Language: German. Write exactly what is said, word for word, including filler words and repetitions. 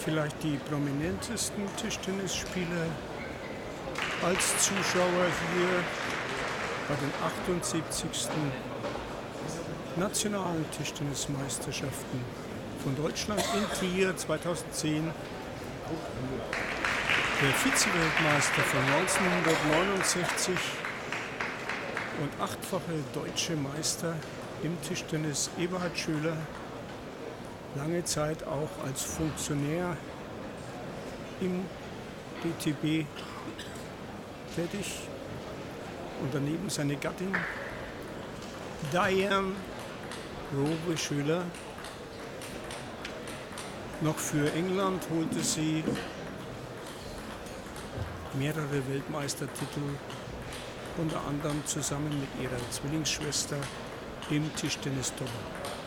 vielleicht die prominentesten Tischtennisspieler als Zuschauer hier bei den achtundsiebzigsten nationalen Tischtennismeisterschaften von Deutschland in Trier zweitausendzehn. Der Vize-Weltmeister von neunzehnhundertneunundsechzig und achtfache deutsche Meister im Tischtennis Eberhard Schöler, lange Zeit auch als Funktionär im D T B tätig und daneben seine Gattin Diane Rowe Schöler. Noch für England holte sie mehrere Weltmeistertitel, unter anderem zusammen mit ihrer Zwillingsschwester im Tischtennis-Doppel.